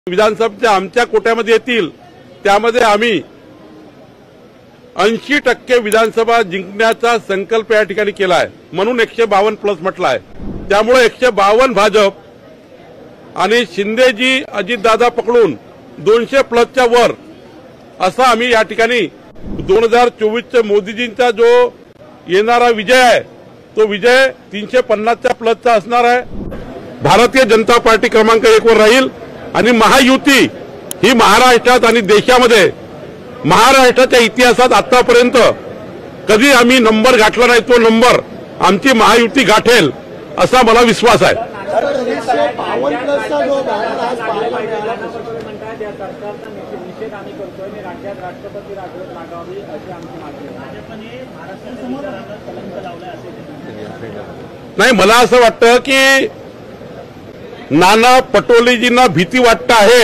विधानसभेच्या आमच्या कोट्यामध्ये येतील त्यामध्ये आम्ही 80% विधानसभा जिंकण्याचा संकल्प या ठिकाणी केला आहे, म्हणून 152 प्लस म्हटलं आहे। त्यामुळे 152 भाजप आणि शिंदेजी अजितदादा पकडून 200 प्लसच्या वर असा आम्ही या ठिकाणी 2024च्या मोदीजींचा जो येणारा विजय आहे तो विजय 350च्या प्लसचा असणार आहे। भारतीय जनता पार्टी क्रमांक 1 वर राहील आणि महायुती ही महाराष्ट्रात आणि देशामध्ये महाराष्ट्राच्या इतिहासात आतापर्यंत कधी आम्ही नंबर गाठला नाही, तो नंबर आमची महायुती गाठेल असा मला विश्वास आहे। नाही, मला असं वाटतं की नाना पटोलेजींना भीती वाटत आहे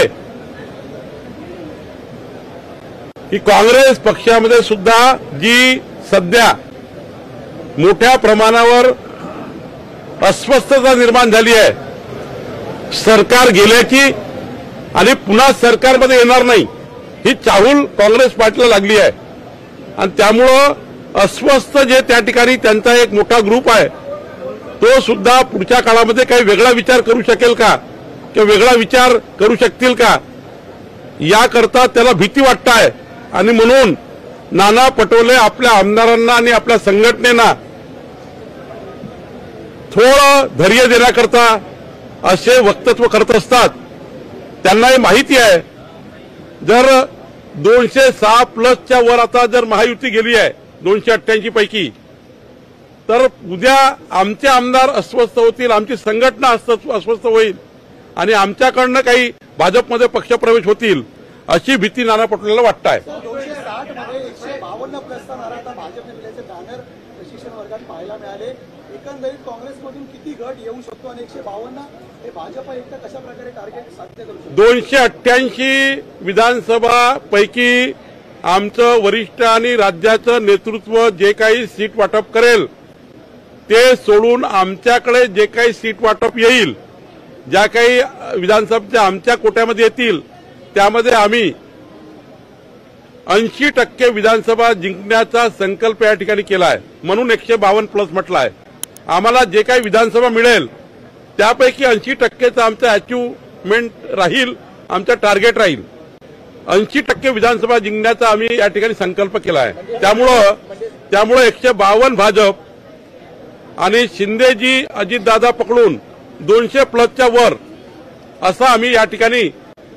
की काँग्रेस पक्षामध्ये सुद्धा जी सध्या मोठ्या प्रमाणावर अस्वस्थता निर्माण झाली आहे, सरकार गेल्याची आणि पुन्हा सरकारमध्ये येणार नाही ही चाहूल काँग्रेस पार्टीला लागली आहे आणि त्यामुळं अस्वस्थ जे त्या ठिकाणी त्यांचा एक मोठा ग्रुप आहे तो सुद्धा पुढच्या काळामध्ये काही वेगळा विचार करू शकेल का किंवा वेगळा विचार करू शकतील का याकरता त्याला भीती वाटत आहे आणि म्हणून नाना पटोले आपल्या आमदारांना आणि आपल्या संघटनेला थोडं धैर्य देण्याकरता असे वक्तव्य करत असतात। त्यांनाही माहिती आहे जर 206 प्लसच्या वर आता जर महायुती गेली आहे 288 पैकी तर उद्या आमचे आमदार अस्वस्थ होतील, आमची संघटना अस्वस्थ होईल आणि आमच्याकडनं काही भाजपमध्ये पक्षप्रवेश होतील अशी भीती नाना पटोलेला वाटत आहे। 260 मध्ये 152 प्लसचा नारा भाजपने दिल्याचे बॅनर प्रशिक्षण वर्गात पाहायला मिळाले। एकंदरीत काँग्रेसमधून किती गट येऊ शकतो आणि 152 हे भाजप एकटा कशा प्रकारे टार्गेट साध्य करू शकतो? 288 विधानसभा पैकी आमचं वरिष्ठ आणि राज्याचं नेतृत्व जे काही सीट वाटप करेल ते सोडून आमच्याकडे जे काही सीट वाटप येईल, ज्या काही विधानसभेच्या आमच्या कोट्यामध्ये येतील त्यामध्ये आम्ही 80% विधानसभा जिंकण्याचा संकल्प या ठिकाणी केला आहे, म्हणून 152 प्लस म्हटलं आहे। आम्हाला जे काही विधानसभा मिळेल त्यापैकी 80%चं आमचं अचिव्हमेंट राहील, आमचं टार्गेट राहील। 80% विधानसभा जिंकण्याचा आम्ही या ठिकाणी संकल्प केला आहे। त्यामुळे 152 भाजप आणि शिंदेजी अजितदादा पकडून 200 प्लसच्या वर असा आम्ही या ठिकाणी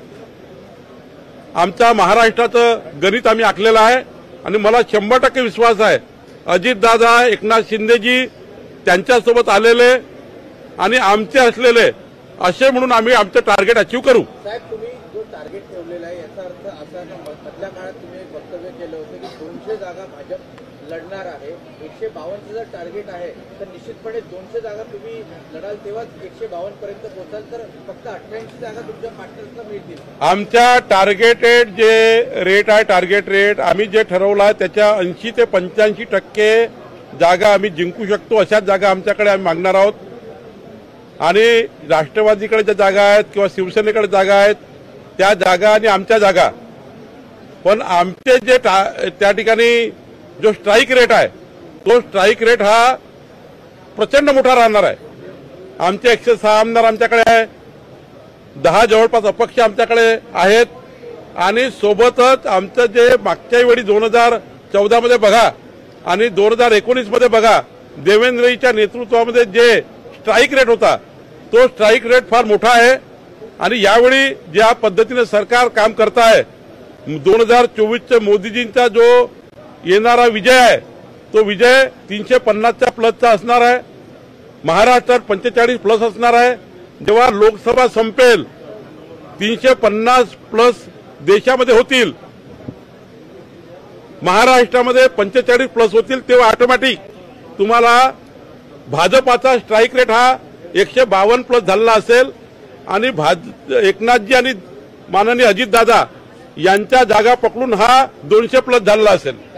आमच्या महाराष्ट्राचं गणित आम्ही आखलेलं आहे आणि मला 100% विश्वास आहे अजितदादा एकनाथ शिंदेजी त्यांच्यासोबत आलेले आणि आमचे असलेले असे म्हणून आम्ही आमचं टार्गेट अचीव्ह करू। साहेब, तुम्ही जो टार्गेट ठेवलेला आहे याचा अर्थ असा की मधल्या काळात तुम्ही एक वक्तव्य केलं होतं की 200 जागा भाजप लढणार आहे, 152 जर टार्गेट आहे तर निश्चितपणे 200 जागा तुम्ही लढाल तेव्हाच 152 पर्यंत पोहोचाल, तर फक्त 88 जागा तुमच्या पार्टनर्सना मिळतील। आमच्या टार्गेटेड जे रेट आहे, टार्गेट रेट आम्ही जे ठरवलं आहे त्याच्या 80 ते 85% जागा आम्ही जिंकू शकतो अशाच जागा आमच्याकडे आम्ही मागणार आहोत आणि राष्ट्रवादीकडे ज्या जागा आहेत किंवा शिवसेनेकडे जागा आहेत त्या जागा आणि आमच्या जागा, पण आमचे जे त्या ठिकाणी जो स्ट्राईक रेट आहे तो स्ट्राईक रेट हा प्रचंड मोठा राहणार आहे। आमचे 106 आमदार आमच्याकडे आहे, 10 जवळपास अपक्ष आमच्याकडे आहेत आणि सोबतच आमचं जे मागच्या वेळी 2014 मध्ये बघा आणि 2019 मध्ये बघा देवेंद्रजीच्या नेतृत्वामध्ये जे स्ट्राईक रेट होता तो स्ट्राईक रेट फार मोठा आहे आणि यावेळी ज्या पद्धतीने सरकार काम करत आहे 2024च्या मोदीजींचा जो येणारा विजय आहे तो विजय 350च्या प्लसचा असणार आहे, महाराष्ट्रात 45 प्लस असणार आहे। जेव्हा लोकसभा संपेल 350 प्लस देशामध्ये होतील, महाराष्ट्रामध्ये 45 प्लस होतील, तेव्हा ऑटोमॅटिक तुम्हाला भाजपाचा स्ट्राईक रेट हा 152 प्लस झालेला असेल आणि एकनाथजी आणि माननीय अजितदादा यांच्या जागा पकडून हा 200 प्लस झालेला असेल।